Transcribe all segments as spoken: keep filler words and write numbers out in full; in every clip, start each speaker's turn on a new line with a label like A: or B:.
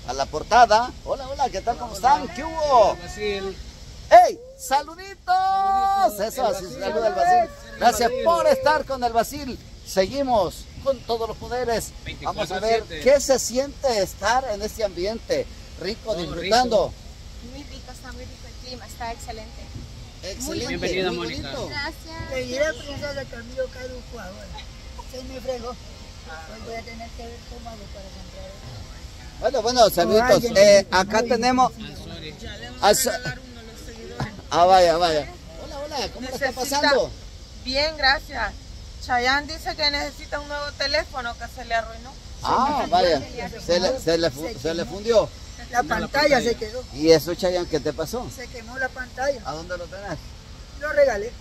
A: a la portada. Hola, hola, ¿qué tal? ¿Cómo están? ¿Qué hubo? ¡Ey! ¡Saluditos! Eso, así se saluda el Basil. Gracias por estar con el Basil. Seguimos con todos los poderes. Vamos a ver qué se siente estar en este ambiente rico, disfrutando.
B: Muy rico, está muy rico el clima, está excelente.
A: Excelente.
C: Bienvenida, Mónica.
B: Gracias.
D: Le diré a Princesa que el mío caducó ahora. Se me fregó. Hoy voy a tener que ver cómo hago para comprar.
A: Bueno, bueno, saluditos. Eh, acá tenemos... Ah, so... ah, vaya, vaya. Hola, hola, ¿cómo le está pasando?
E: Bien, gracias. Chayanne dice que necesita un nuevo teléfono que se le arruinó.
A: Ah, vaya, se le, se le, se le fundió.
D: La pantalla se quedó.
A: ¿Y eso, Chayanne, qué te pasó?
D: Se quemó la pantalla.
A: ¿A dónde lo tenés?
D: Lo regalé.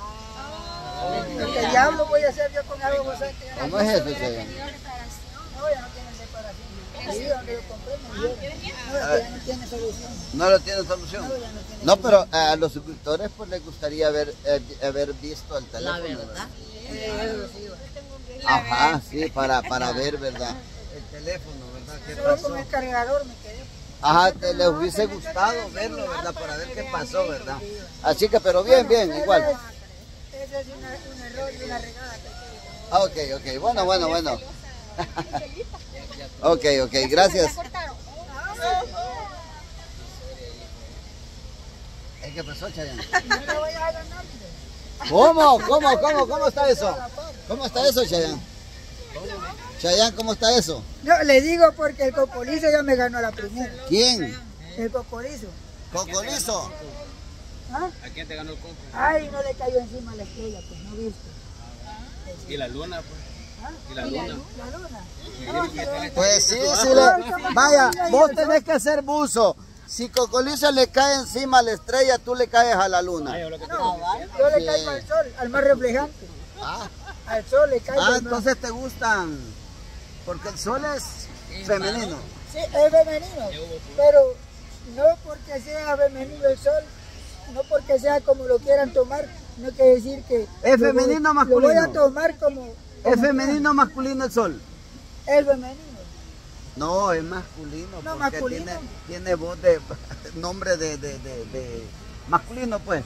D: ¿Qué diablo voy a hacer yo con algo?
A: ¿Cómo es eso, Chayanne?
D: No, ya no tiene reparación. Sí, donde lo compré me dijeron. No, ya no tiene solución.
A: ¿No lo tiene solución?
D: No, ya no tiene
A: No, pero a los suscriptores pues les gustaría haber, eh, haber visto el teléfono.
F: La verdad.
D: Eh, sí,
A: Ajá, sí, para, para ver, ¿verdad? El teléfono, ¿verdad? ¿Qué
D: solo
A: pasó?
D: con el cargador me quedé.
A: Ajá, te les hubiese gustado verlo, ¿verdad? Para ver qué pasó, ¿verdad? Así que, pero bien, bien, igual.
D: Ese es una, un error y una regada que hay.
A: Ah, ok, ok, bueno, bueno, bueno. Ok, ok, gracias. ¿Qué pasó, Chayanne?
D: No te voy a ganar.
A: ¿Cómo? ¿Cómo? ¿Cómo? ¿Cómo está eso? ¿Cómo está eso, Chayanne? Chayanne, ¿cómo está eso?
D: No, le digo porque el cocolizo ya me ganó la primera.
A: ¿Quién?
D: El cocolizo.
A: ¿Cocolizo?
D: ¿Ah?
C: ¿A quién te ganó el coco?
D: Ay, no le cayó encima la estrella, pues no viste.
C: ¿Y la luna, pues?
D: ¿Ah?
C: ¿Y la luna?
D: La luna.
A: Pues sí, sí le... Vaya, vos tenés que ser buzo. Si Cocolizo le cae encima a la estrella, tú le caes a la luna.
D: No, yo le caigo al sol, al más reflejante.
A: Ah,
D: Al sol le caigo.
A: ah
D: al más-
A: entonces te gustan. Porque el sol es femenino.
D: Sí, es femenino, pero no porque sea femenino el sol, no porque sea como lo quieran tomar, no quiere decir que...
A: ¿Es
D: lo voy-
A: femenino o
D: Lo voy a
A: masculino?
D: tomar como...
A: ¿Es
D: como-
A: femenino o masculino el sol?
D: Es femenino.
A: No, es masculino.
D: No,
A: porque
D: masculino.
A: Tiene, tiene voz de... nombre de, de, de, de... masculino, pues.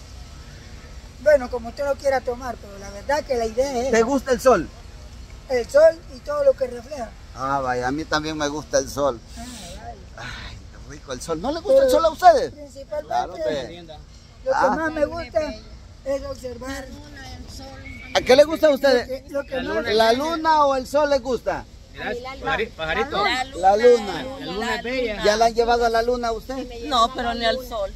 D: Bueno, como usted lo quiera tomar, pero la verdad que la idea es
A: ¿Te gusta el sol?
D: el sol y todo lo que refleja.
A: Ah, vaya, a mí también me gusta el sol.
D: Ah, vale.
A: Ay, qué rico el sol. ¿No le gusta el sol a ustedes?
D: Principalmente,
A: Claro, pues.
D: lo que
A: Ah.
D: más me gusta es observar
A: ¿A qué le gusta a
D: lo
A: ustedes?
D: que, lo que más...
A: ¿La luna o el sol les gusta?
C: Mira, pajari- pajarito.
A: La luna.
C: La luna es bella.
A: ¿Ya la han llevado a la luna a usted?
F: No, pero ni al sol.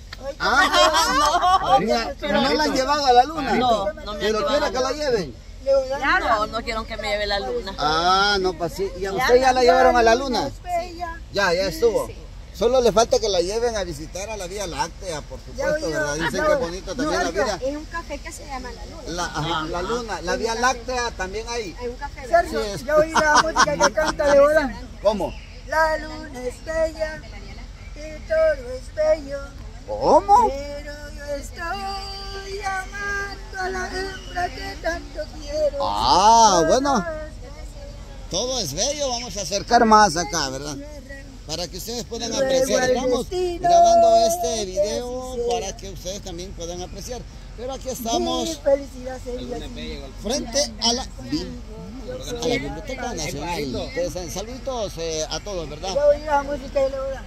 A: Ah, no, no la han llevado a la luna.
F: No, no me han
A: Pero quiere
F: llevado.
A: que la lleven.
F: No, no quiero que me lleve la luna.
A: Ah, no, pues sí. ¿Y a usted ya la llevaron a la luna? Ya, ya estuvo. Solo le falta que la lleven a visitar a la Vía Láctea, por supuesto, ¿verdad? Dicen que es bonito también la vida.
B: Es un café que se llama La Luna.
A: La, ajá, la luna, la Vía Láctea también hay.
B: Hay un café.
D: Sergio,
A: Sí, es-
D: yo oí la música que canta de Hola.
A: ¿Cómo?
D: La luna es bella y todo es bello,
A: ¿Cómo?
D: pero yo estoy amando a la hembra que tanto quiero.
A: Ah, bueno. Todo es bello, vamos a acercar más acá, ¿verdad? Para que ustedes puedan apreciar. Estamos grabando este video para que ustedes también puedan apreciar. Pero aquí
D: Mi
A: estamos
D: felicidad sería
C: Es bella.
A: frente a la, bi- a la Biblioteca Nacional. Ustedes saben, saluditos eh, a todos, ¿verdad?
D: Yo oí la música de Lola.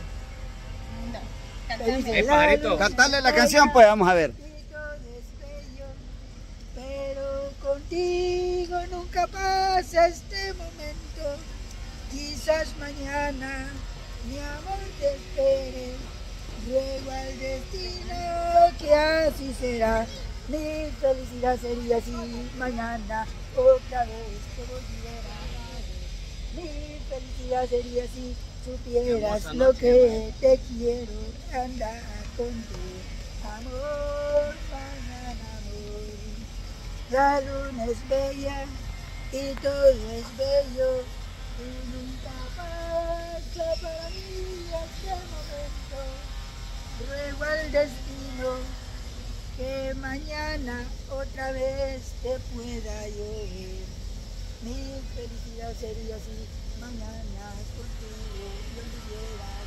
D: Que dice,
C: Eh,
D: la
C: pajarito.
D: luna
A: Cantarle la
D: es
A: canción,
D: bella
A: pues, vamos a ver.
D: y todo es bello, pero contigo nunca pasa este momento. Quizás mañana mi amor te espere, ruego al destino que así será. Mi felicidad sería si mañana otra vez te volviera. Mi felicidad sería si supieras lo que te quiero, andar con tu amor, mañana amor. La luna es bella y todo es bello y nunca pasa para mí este momento. Ruego al destino que mañana otra vez te pueda llover. Mi felicidad sería si mañana contigo yo viviera.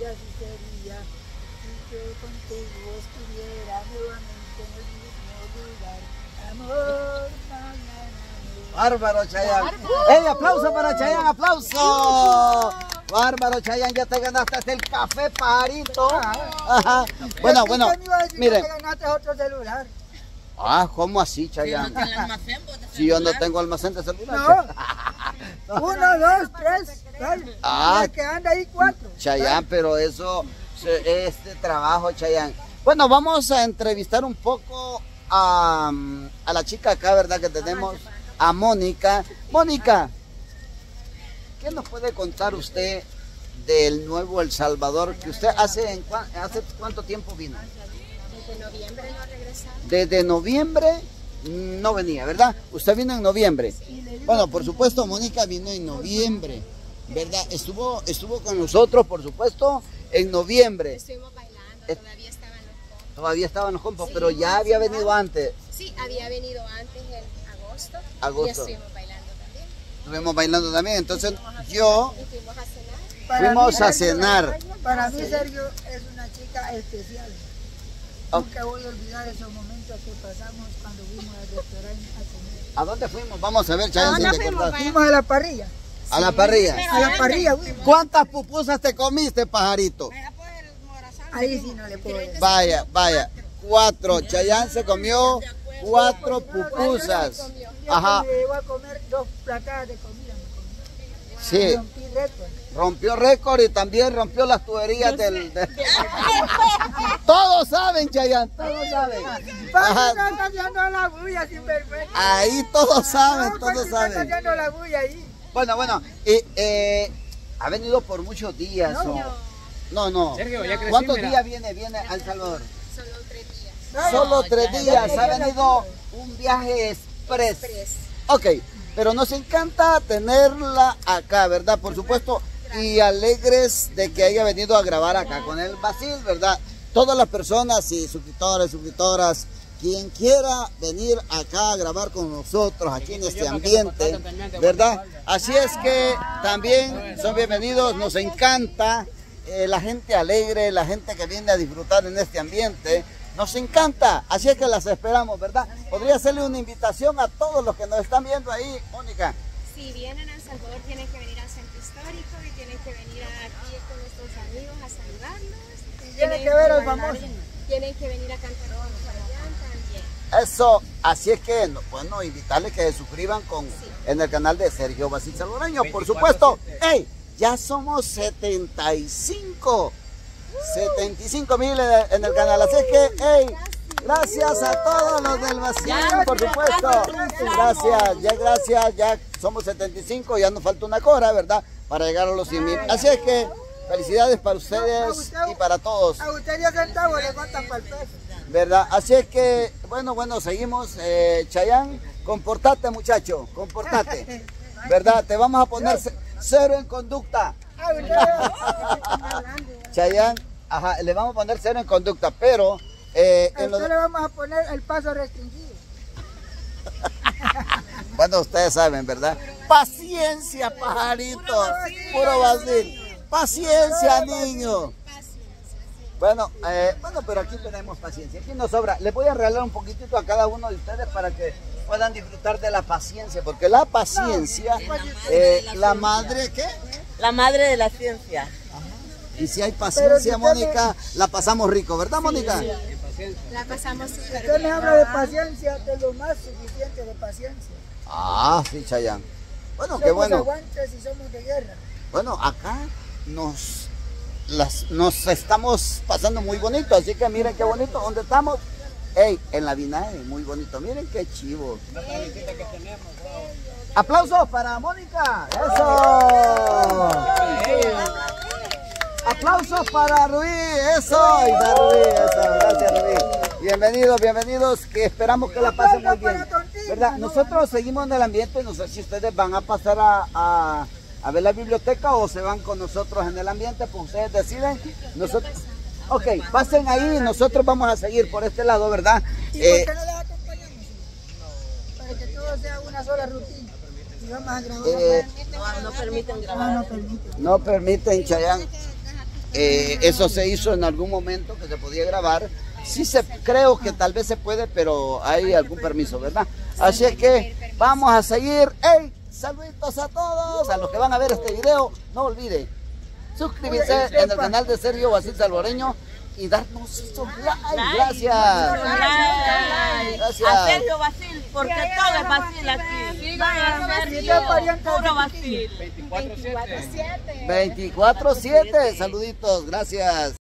D: vida así sería si yo contigo estuviera nuevamente en el mismo lugar. Amor, mañana.
A: Bárbaro, Chayanne. ¡Ey, aplauso para Chayanne, aplauso! Bárbaro, Chayanne, ya te ganaste hasta el café, pajarito. Ajá. Bueno, bueno, miren.
D: Te ganaste otro celular.
A: Ah, ¿cómo así, Chayanne?
F: ¿No tiene almacén, vos, de
A: Si yo no
F: celular?
A: tengo almacén de celular.
D: No. Uno, dos, tres. Dale.
A: Ah.
D: La que anda ahí cuatro.
A: Chayanne, pero eso, se- este trabajo, Chayanne. Bueno, vamos a entrevistar un poco a, a la chica acá, ¿verdad? Que tenemos a Mónica. Mónica, ¿qué nos puede contar usted del nuevo El Salvador que usted hace, en, cua- hace cuánto tiempo vino?
B: Desde noviembre no ha regresado.
A: Desde noviembre no venía, ¿verdad? Usted vino en noviembre. Bueno, por supuesto, Mónica vino en noviembre, ¿verdad? Estuvo, estuvo con nosotros, por supuesto, en noviembre.
B: Estuvimos bailando,
A: Eh,
B: todavía estaban los compas.
A: Todavía estaban los compas,
B: Sí,
A: pero ya había
B: sí,
A: venido antes.
B: Sí, había venido antes en agosto.
A: Agosto.
B: Y estuvimos bailando también.
A: Estuvimos bailando también, entonces yo
B: Y fuimos a cenar.
D: Para
A: fuimos
D: mí,
A: a
D: Sergio,
A: cenar.
D: Para mí, Sergio es una chica especial.
A: Ok.
D: Nunca voy a olvidar esos momentos que pasamos cuando fuimos al restaurante a comer.
A: ¿A dónde fuimos? Vamos a ver, Chayanne, si
B: dónde
A: te
B: fuimos,
A: acordás.
D: Fuimos a la parrilla.
A: A la parrilla.
D: A la parrilla, fuimos.
A: ¿Cuántas pupusas te comiste, pajarito?
D: Ahí sí no le puedo decir.
A: Vaya, vaya. Cuatro. Chayanne se comió cuatro pupusas.
D: Yo
A: Ajá.
D: me llevo a comer dos platadas de comida. Me comí.
A: Sí.
D: Rompí récord.
A: Rompió récord y también rompió las tuberías del... del- Todos saben, Chayanne, todos saben.
D: Papi,
A: Ajá.
D: está haciendo la bulla sin vergüenza.
A: Ahí todos saben,
D: No,
A: todos
D: Papi, está
A: saben.
D: haciendo la bulla ahí.
A: Bueno, bueno, y, eh, ha venido por muchos días.
D: No.
A: ¿o? No, no.
C: Sergio, ya crecí,
A: ¿Cuántos
C: mira.
A: días viene, viene a El Salvador?
B: Solo tres días.
A: Solo tres
F: ya,
A: días.
D: ya.
A: Ha venido un viaje express.
B: Tres.
A: Ok, pero nos encanta tenerla acá, ¿verdad? Por supuesto, y alegres de que haya venido a grabar acá con el Basil, ¿verdad? Todas las personas y suscriptores, suscriptoras, quien quiera venir acá a grabar con nosotros, aquí en este ambiente, ¿verdad? Así es que también son bienvenidos, nos encanta eh, la gente alegre, la gente que viene a disfrutar en este ambiente. Nos encanta, así es que las esperamos, ¿verdad? Podría hacerle una invitación a todos los que nos están viendo ahí, Mónica.
B: Si vienen a El Salvador tienen que venir al centro histórico y tienen que venir aquí con nuestros amigos a saludarlos.
D: Tienen que ver al famoso.
B: Tienen que venir a cantar con Chayanne también.
A: Eso, así es que, no, bueno, invitarles que se suscriban con, en el canal de Sergio Basil Salvadoreño, por supuesto. ¡Ey! Ya somos setenta y cinco, setenta y cinco mil en, en el canal, así es que, ¡ey! Gracias a todos los del Basil, por supuesto. Gracias, ya gracias, ya somos setenta y cinco, ya nos falta una cora, ¿verdad? Para llegar a los cien mil. Así es que, felicidades para ustedes y para todos.
D: A usted diez centavos le faltan para el peso.
A: ¿Verdad? Así es que, bueno, bueno, seguimos. Eh, Chayanne, comportate, muchacho, comportate. ¿Verdad? Te vamos a poner ce- cero en conducta.
D: Ah, usted-
A: Chayanne, ajá, le vamos a poner cero en conducta, pero eh,
D: A
A: en lo
D: usted
A: de-
D: le vamos a poner el paso restringido.
A: bueno, ustedes saben, ¿verdad? Paciencia, pajarito. Puro Basil. Paciencia, niño. Bueno, eh, bueno, pero aquí tenemos paciencia, aquí nos sobra. Les voy a regalar un poquitito a cada uno de ustedes para que puedan disfrutar de la paciencia, porque la paciencia, eh, la madre, ¿qué?
F: La madre de la ciencia.
A: Y si hay
D: Pero
A: paciencia,
D: si usted
A: Mónica, la pasamos rico, ¿verdad, Mónica?
B: La pasamos súper
D: Usted me
B: bien.
D: habla de paciencia, de lo más suficiente de paciencia.
A: Ah, sí, Chayanne. Bueno, qué
D: Somos
A: bueno.
D: aguantes y somos de guerra.
A: Bueno, acá nos, las, nos estamos pasando muy bonito, así que miren qué bonito, ¿dónde estamos? Ey, en la Vinagre, muy bonito, miren qué chivo. Aplausos para Mónica, eso. Aplausos para Rubí, eso. Y da Rubí, eso, gracias Rubí. Bienvenidos, bienvenidos, que esperamos que la pasen muy bien. ¿Verdad? Nosotros seguimos en el ambiente, no sé si ustedes van a pasar a, a, a ver la biblioteca o se van con nosotros en el ambiente, pues ustedes deciden. Nosotros, ok, pasen ahí, nosotros vamos a seguir por este lado, ¿verdad?
D: ¿Y
A: Eh,
D: por qué no les acompañamos? Para que todo sea una sola rutina. Y vamos a grabar.
A: eh,
F: No, no permiten
D: No,
F: grabar.
D: no permite.
A: no permiten, Chayanne. Eh, eso se hizo en algún momento que se podía grabar. Sí, se, creo que tal vez se puede, pero hay algún permiso, ¿verdad? Así es que vamos a seguir. ¡Hey! Saluditos a todos, a los que van a ver este video. No olviden suscribirse en el canal de Sergio Basil Salvadoreño y darnos esos like. Gracias. Gracias.
F: A Sergio Basil, porque todo es Basil aquí. Sergio, puro Basil.
C: veinticuatro siete.
A: veinticuatro siete. Saluditos, gracias.